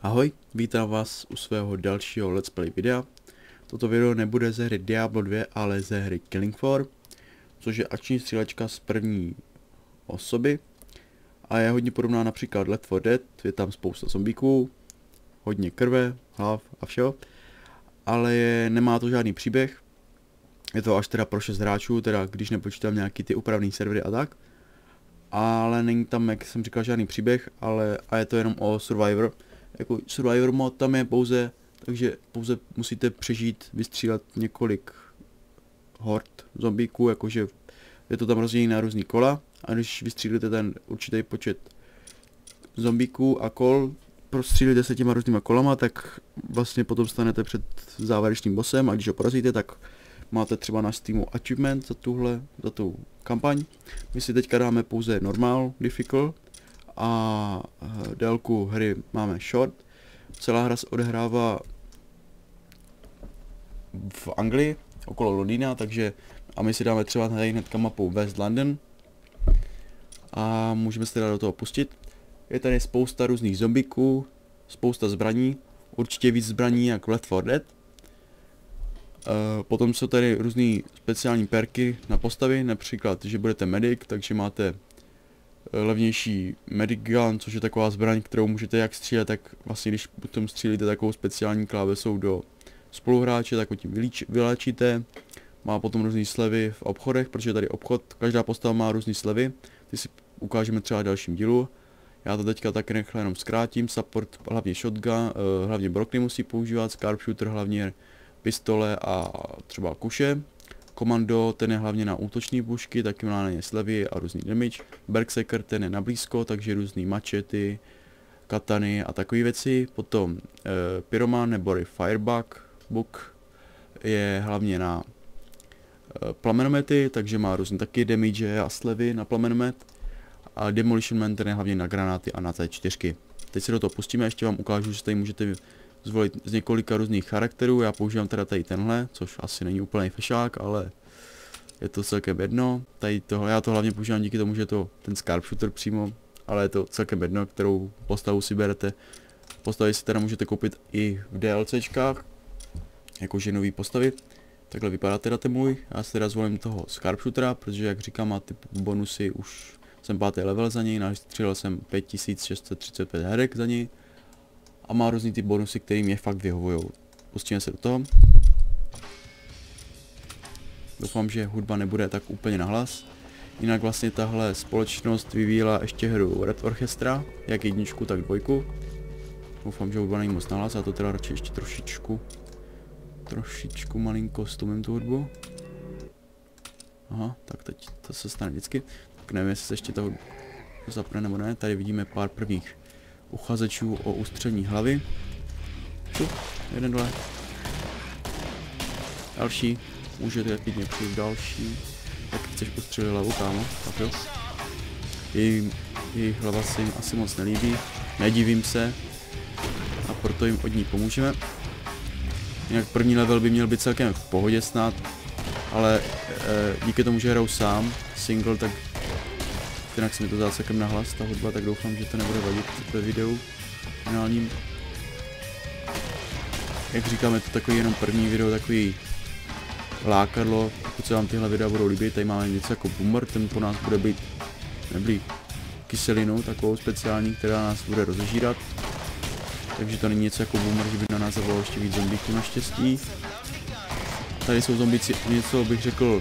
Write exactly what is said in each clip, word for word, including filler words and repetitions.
Ahoj, vítám vás u svého dalšího let's play videa. Toto video nebude ze hry Diablo dva, ale ze hry Killing Floor, což je akční střílečka z první osoby a je hodně podobná například Left four Dead. Je tam spousta zombíků, hodně krve, hlav a všeho, ale je, nemá to žádný příběh. Je to až teda pro šest hráčů, teda když nepočítám nějaký ty upravný servery a tak. Ale není tam, jak jsem říkal, žádný příběh, ale a je to jenom o Survivor. Jako Survivor mod tam je pouze, takže pouze musíte přežít, vystřílet několik hord zombíků, jakože je to tam rozdělené na různý kola a když vystřílíte ten určitý počet zombíků a kol, prostřílíte se těma různýma kolama, tak vlastně potom stanete před závěrečným bossem a když ho porazíte, tak máte třeba na Steamu achievement za tuhle, za tu kampaň. My si teďka dáme pouze normal, difficult a délku hry máme short. Celá hra se odehrává v Anglii, okolo Londýna, takže a my si dáme třeba tady hnedka mapu West London a můžeme se teda do toho pustit. Je tady spousta různých zombíků, spousta zbraní, určitě víc zbraní jak Left four Dead. Uh, potom jsou tady různý speciální perky na postavy, například, že budete medic, takže máte levnější medic gun, což je taková zbraň, kterou můžete jak střílet, tak vlastně když potom střílíte takovou speciální klávesou do spoluhráče, tak ho tím vyléčíte. Má potom různý slevy v obchodech, protože tady obchod, každá postava má různý slevy, ty si ukážeme třeba v dalším dílu. Já to teďka tak rychle jenom zkrátím, support hlavně shotgun, uh, hlavně brokny musí používat, sharpshooter hlavně pistole a třeba kuše. Komando, ten je hlavně na útoční pušky, taky má na ně slevy a různý damage. Berserker, ten je na blízko, takže různý mačety, katany a takové věci. Potom e, pyroman nebo firebug book je hlavně na e, plamenomety, takže má různý taky damage a slevy na plamenomet. A demolition man, ten je hlavně na granáty a na C čtyři. Teď se do toho pustíme, ještě vám ukážu, že tady můžete zvolit z několika různých charakterů. Já používám teda tady tenhle, což asi není úplný fešák, ale je to celkem jedno. Tady tohle, já to hlavně používám díky tomu, že je to ten sharpshooter přímo, ale je to celkem jedno, kterou postavu si berete. Postavy si teda můžete koupit i v DLCčkách, jakože nový postavy. Takhle vypadá teda ten můj. Já si teda zvolím toho sharpshootera, protože jak říkám, má ty bonusy, už jsem pátý level za něj, nastřílel jsem pět tisíc šest set třicet pět herek za něj. A má různý ty bonusy, které mě fakt vyhovujou. Pustíme se do toho. Doufám, že hudba nebude tak úplně nahlas. Jinak vlastně tahle společnost vyvíjela ještě hru Red Orchestra, jak jedničku, tak dvojku. Doufám, že hudba není moc nahlas, já to teda radši ještě trošičku, trošičku malinko stumím tu hudbu. Aha, tak teď to se stane vždycky. Tak nevím, jestli se ještě ta hudba zapne nebo ne. Tady vidíme pár prvních uchazečů o ústřední hlavy. Tu, jeden dole. Další. Můžete klidně přijít další. Tak chceš ustřelit hlavu, kámo. Tak jo. Její, její hlava se jim asi moc nelíbí. Nedivím se. A proto jim od ní pomůžeme. Jinak první level by měl být celkem v pohodě snad. Ale e, díky tomu, že hraju sám, single, tak jinak se mi to dá celkem nahlas, ta hudba, tak doufám, že to nebude vadit ve videu finálním. Jak říkám, je to takový jenom první video, takový lákadlo, pokud se vám tyhle videa budou líbit. Tady máme něco jako boomer, ten po nás bude být neblí kyselinu, takovou speciální, která nás bude rozežírat. Takže to není něco jako boomer, že by na nás zavolalo ještě víc zombíků naštěstí. Tady jsou zombíci něco, bych řekl,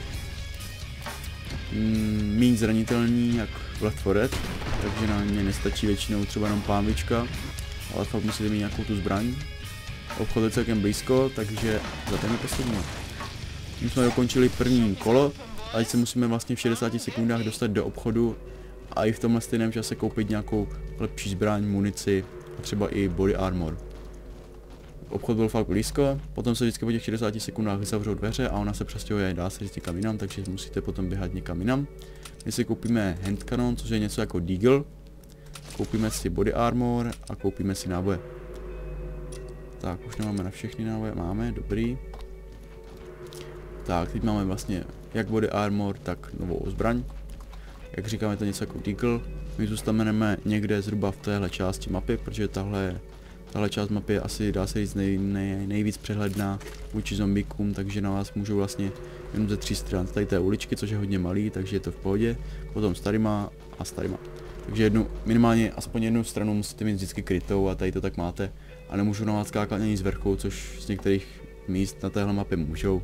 mm, méně zranitelný, jak v Left four Dead, takže na ně nestačí většinou třeba jenom pánvička, ale fakt musíte mít nějakou tu zbraň. Obchod je celkem blízko, takže za ten je poslední. My jsme dokončili první kolo, a teď se musíme vlastně v šedesáti sekundách dostat do obchodu a i v tomhle stejném čase koupit nějakou lepší zbraň, munici a třeba i body armor. Obchod byl fakt blízko, potom se vždycky po těch šedesáti sekundách zavřou dveře a ona se přestěhuje, dá se říct někam jinam, takže musíte potom běhat někam jinam. My si koupíme hand cannon, což je něco jako deagle. Koupíme si body armor a koupíme si náboje. Tak, už nemáme na všechny náboje, máme, dobrý. Tak, teď máme vlastně jak body armor, tak novou zbraň. Jak říkáme, to něco jako deagle. My zůstaneme někde zhruba v téhle části mapy, protože tahle je tahle část mapy je asi, dá se říct, nej, nej, nejvíc přehledná vůči zombikům, takže na vás můžou vlastně jenom ze tří stran. Tady té uličky, což je hodně malý, takže je to v pohodě. Potom starýma a starýma. Takže jednu, minimálně aspoň jednu stranu musíte mít vždycky krytou a tady to tak máte. A nemůžu na vás skákat ani z vrchu, což z některých míst na téhle mapě můžou.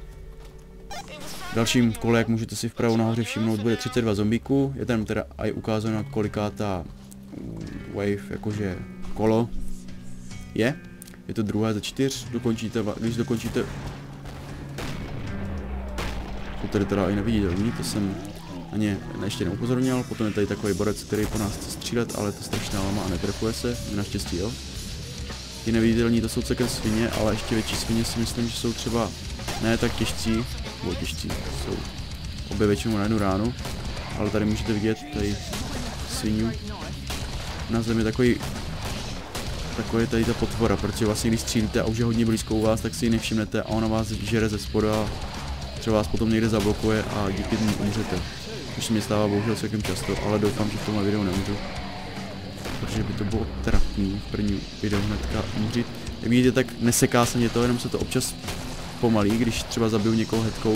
V dalším kole, jak můžete si vpravo nahoře všimnout, bude třicet dva zombíků. Je tam teda i ukázáno, koliká ta wave, jakože kolo je. Je to druhé ze čtyř, dokončíte, když dokončíte... To tady teda i neviditelný, to jsem na ně ještě neupozornil. Potom je tady takový borec, který po nás chce střílet, ale to strašná lama a netrefuje se, naštěstí jo. Ti neviditelní to jsou celkem svině, ale ještě větší svině si myslím, že jsou třeba ne tak těžcí, nebo těžcí, jsou obě většinou na jednu ránu, ale tady můžete vidět tady svinu. Na zemi takový, takový tady ta potvora, protože vlastně když střílíte a už je hodně blízko u vás, tak si ji nevšimnete a ona vás žere ze spoda a třeba vás potom někde zablokuje a díky tomu umřete. Což se mi stává bohužel celkem často, ale doufám, že v tomhle videu nemůžu. Protože by to bylo trapný v první videu hnedka umřít. Jak vidíte, tak neseká se mě to, jenom se to občas pomalí, když třeba zabiju někoho hetkou.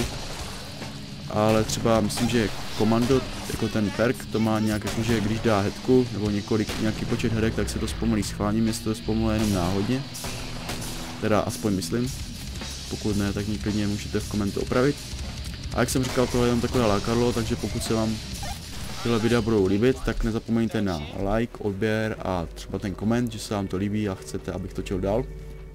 Ale třeba myslím, že komando, jako ten perk, to má nějak jako, že když dá hetku, nebo několik, nějaký počet hedek, tak se to zpomalí schválně, jestli to zpomalí jenom náhodně. Teda aspoň myslím. Pokud ne, tak klidně můžete v komentu opravit. A jak jsem říkal, tohle je jen takové lákadlo, takže pokud se vám tyhle videa budou líbit, tak nezapomeňte na like, odběr a třeba ten koment, že se vám to líbí a chcete, abych točil dál.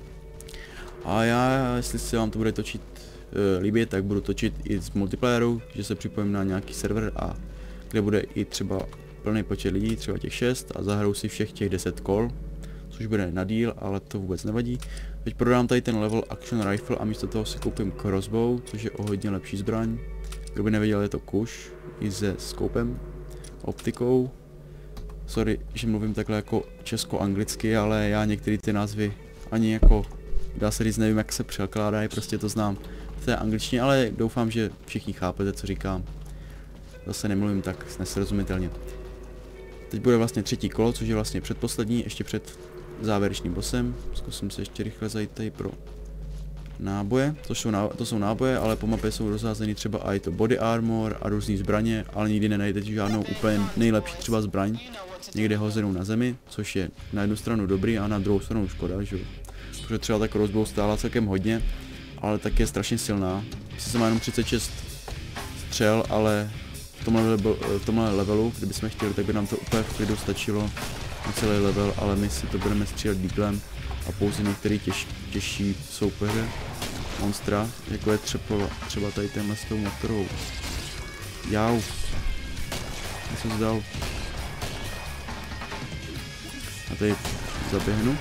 A já, jestli se vám to bude točit e, líbit, tak budu točit i z multiplayeru, že se připojím na nějaký server a kde bude i třeba plný počet lidí, třeba těch šest a zahraju si všech těch deset kol, což bude na díl, ale to vůbec nevadí. Teď prodám tady ten level Action Rifle a místo toho si koupím crossbow, což je o hodně lepší zbraň. Kdo by nevěděl, je to kuš i se skopem, optikou. Sorry, že mluvím takhle jako česko-anglicky, ale já některé ty názvy ani jako, dá se říct, nevím, jak se překládají, prostě to znám v té angličtině, ale doufám, že všichni chápete, co říkám. Zase nemluvím tak nesrozumitelně. Teď bude vlastně třetí kolo, což je vlastně předposlední, ještě před závěrečným bossem. Zkusím se ještě rychle zajít tady pro náboje. To jsou, ná, to jsou náboje, ale po mapě jsou rozházeny třeba i to body armor a různé zbraně, ale nikdy nenajdete žádnou úplně nejlepší třeba zbraň. Někde hozenou na zemi, což je na jednu stranu dobrý a na druhou stranu škoda, že jo. Protože třeba ta crossbow stála celkem hodně, ale tak je strašně silná. Sice má jenom třicet šest střel, ale v tomhle, level, v tomhle levelu, kdybychom chtěli, tak by nám to úplně v klidu stačilo na celý level, ale my si to budeme střílet díglem a pouze některé těž, těžší soupeře, monstra, jako je třeba, třeba tady tenhle s tou motorou. Jau. Já jsem zdal. A tady zaběhnu.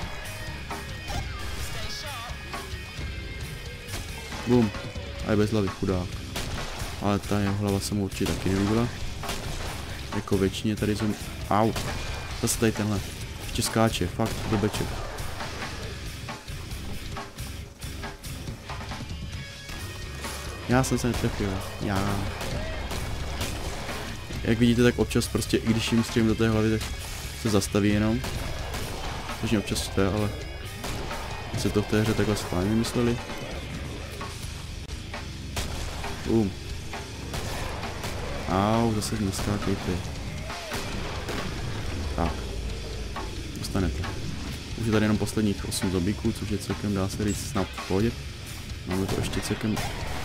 Bum. A je bez hlavy, chudák. Ale ta jeho hlava se mu určitě taky nelíbila. Jako většině tady jsem... Au. Zase tady tenhle. Ještě skáče, fakt, blbeček. Já jsem se netrefil. Já. Jak vidíte, tak občas prostě, i když jim střelím do té hlavy, tak se zastaví jenom. Což mě občas jste, ale... se to v té hře takhle schválně mysleli. Um. Au, zase neskákejte. Tak. Dostanete. Už je tady jenom posledních osm zombíků, což je celkem, dá se říct, snad v pohodě. Máme to ještě celkem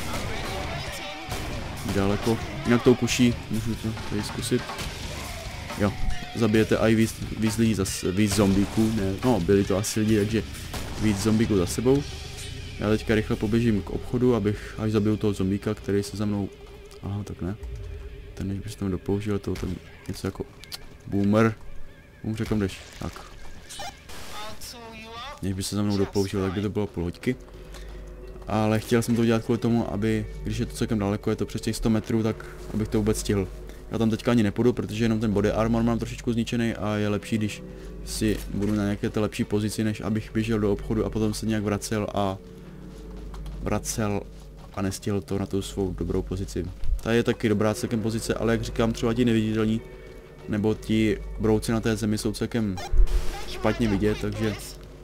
daleko. Jinak tou kuší, můžu to tady zkusit. Jo, zabijete i víc, víc lidí, zas, víc zombíků, ne, no byli to asi lidi, takže víc zombíků za sebou. Já teďka rychle poběžím k obchodu, abych až zabiju toho zombíka, který se za mnou... Aha, tak ne. Ten než bys tam dopoužil, to ten něco jako... Boomer. Boomer, kam jdeš? Tak. Než by se za mnou dopoužil, tak by to bylo půl hoďky. Ale chtěl jsem to udělat kvůli tomu, aby, když je to celkem daleko, je to přes těch sto metrů, tak abych to vůbec stihl. Já tam teďka ani nepůjdu, protože jenom ten body armor mám trošičku zničený a je lepší, když si budu na nějaké té lepší pozici, než abych běžel do obchodu a potom se nějak vracel a vracel a nestihl to na tu svou dobrou pozici. Ta je taky dobrá celkem pozice, ale jak říkám, třeba ti neviditelní nebo ti brouci na té zemi jsou celkem špatně vidět, takže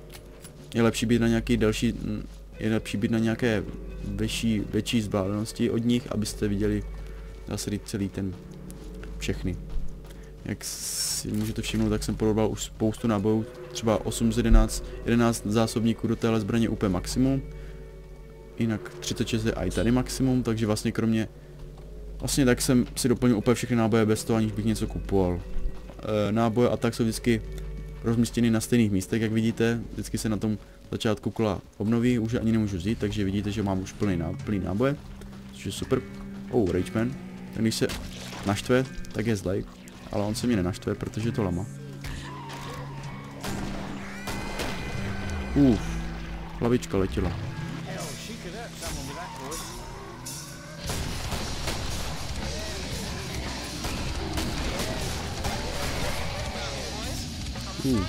je lepší být na nějaký další, je lepší být na nějaké větší, větší vzdálenosti od nich, abyste viděli zase celý ten, všechny. Jak si můžete všimnout, tak jsem podobal už spoustu nábojů, třeba osm z jedenácti, jedenáct zásobníků do téhle zbraně úplně maximum. Jinak třicet šest je i tady maximum, takže vlastně kromě, vlastně tak jsem si doplnil úplně všechny náboje bez toho, aniž bych něco kupoval. E, náboje a tak jsou vždycky rozmístěny na stejných místech, jak vidíte, vždycky se na tom začátku kola obnoví, už ani nemůžu vzít, takže vidíte, že mám už plný, ná, plný náboje, což je super. Oh, Rageman, ten když se naštve, tak je zlej, ale on se mě nenaštve, protože je to lama. Uf, hlavička letěla. Uh.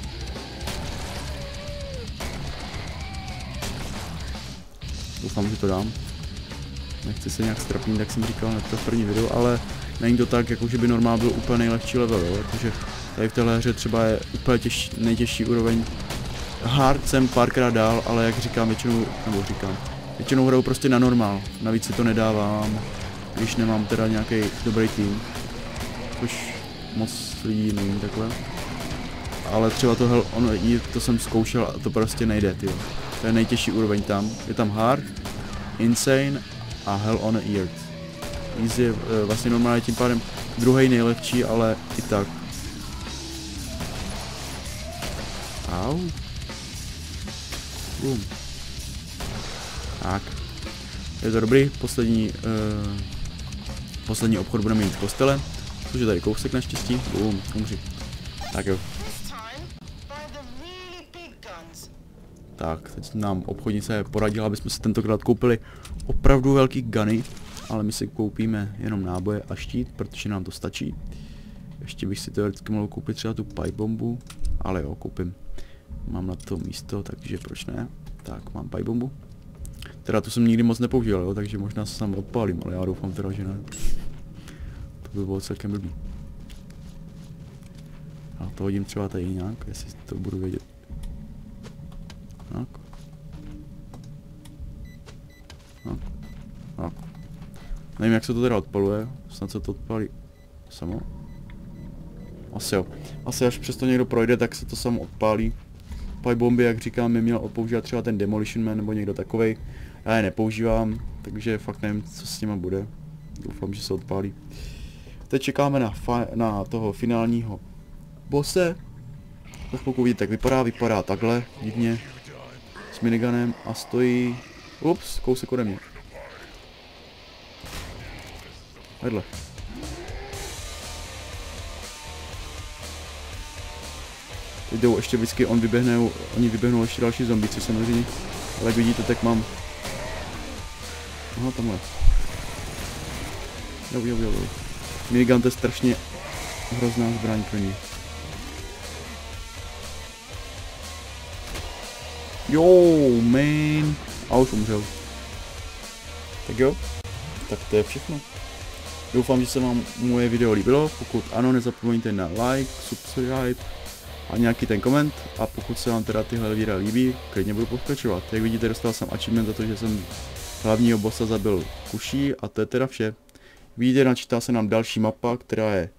Doufám, že to dám. Nechci se nějak strapnit, jak jsem říkal na to v první videu, ale není to tak, jako že by normál byl úplně nejlehčí level, jo? Jakože tady v téhle hře třeba je úplně těžší, nejtěžší úroveň. Hard jsem párkrát dál, ale jak říkám většinou, nebo říkám, většinou hraju prostě na normál, navíc si to nedávám, když nemám teda nějaký dobrý tým, což moc lidí nevím takhle. Ale třeba to Hell on Earth, to jsem zkoušel a to prostě nejde, tyjo. To je nejtěžší úroveň tam. Je tam Hard, Insane a Hell on Earth. Easy je vlastně normálně tím pádem druhý nejlepší, ale i tak. Au. Boom. Tak. Je to dobrý, poslední, uh, poslední obchod budeme mít v kostele, což je tady kousek naštěstí. Boom, umři. Tak jo. Tak, teď nám obchodnice poradila, aby jsme si tentokrát koupili opravdu velký guny, ale my si koupíme jenom náboje a štít, protože nám to stačí. Ještě bych si teoreticky mohl koupit třeba tu pipe bombu, ale jo, koupím. Mám na to místo, takže proč ne? Tak, mám pipe bombu. Teda tu jsem nikdy moc nepoužíval, jo, takže možná se sám odpálím, ale já doufám teda, že ne. To by bylo celkem blbý. A to hodím třeba tady nějak, jestli to budu vědět. Tak. Tak. Tak. Nevím, jak se to teda odpaluje, snad se to odpálí samo. Asi jo. Asi až přesto někdo projde, tak se to samo odpálí. Pipe bomby, jak říkám, by měl používat třeba ten Demolition Man nebo někdo takovej. Já je nepoužívám, takže fakt nevím, co s nima bude. Doufám, že se odpálí. Teď čekáme na, na toho finálního bosse. Tak pokud vidíte, tak vypadá, vypadá takhle, divně. S miniganem a stojí... Ups, kousek ode mě. Vedle. Teď jdou ještě vždycky, on vyběhne, oni vyběhnou ještě další zombici samozřejmě. Ale jak vidíte, tak mám... Aha, tamhle. Jo, jo, jo, jo. Minigun to je strašně hrozná zbraň pro ní. Jo, man. A už umřel. Tak jo, tak to je všechno. Doufám, že se vám moje video líbilo. Pokud ano, nezapomeňte na like, subscribe a nějaký ten koment. A pokud se vám teda tyhle videa líbí, klidně budu pokračovat. Jak vidíte, dostal jsem achievement za to, že jsem hlavního bossa zabil kuší a to je teda vše. Vidíte, načítá se nám další mapa, která je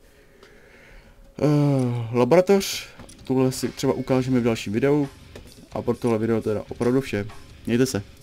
uh, laboratoř. Tuhle si třeba ukážeme v dalším videu. A pro tohle video teda opravdu vše. Mějte se.